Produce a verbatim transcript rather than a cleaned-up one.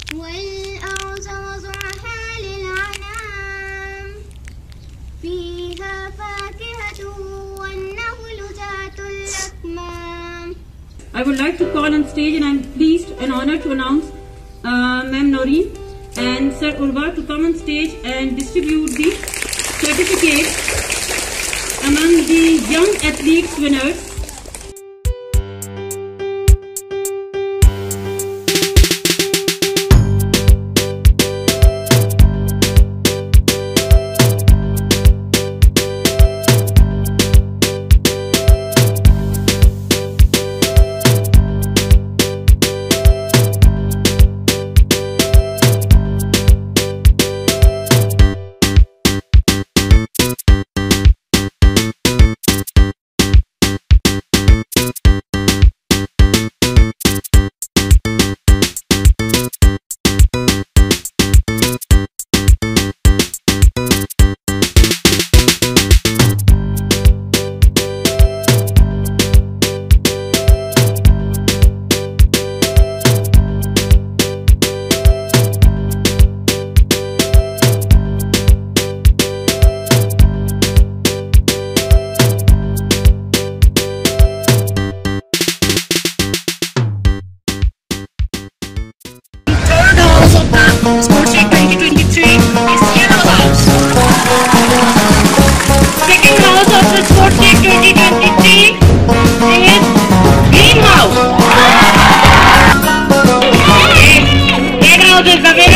والأرض وضعها للأنعام فيها فاكهة والنخل ذات الأكمام. I would like to call on stage, and I am pleased and honored to announce uh, Ma'am Noreen and Sir Urva to come on stage and distribute the certificates among the young athletes winners. Sportsweek twenty twenty-three is Yellow House. Second house of the Sportsweek twenty twenty-three is Green House. Red house is available.